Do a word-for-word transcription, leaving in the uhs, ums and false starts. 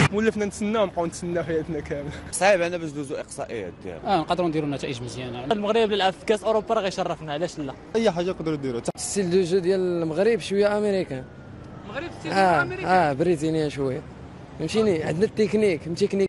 ولفنا نتسناو نبقاو نتسناو حياتنا كامله. صعيب انا باش ندوزو اقصائيات ديالها. اه نقدروا نديروا نتائج مزيانه. المغرب يلعب في كاس اوروبا راه غيشرفنا، علاش لا؟ اي حاجه نقدروا نديروها. ستيل دو جو ديال المغرب شويه امريكان. المغرب ستيل اه امريكان اه بريطانيا شويه، فهمتيني؟ عندنا التكنيك، تكنيك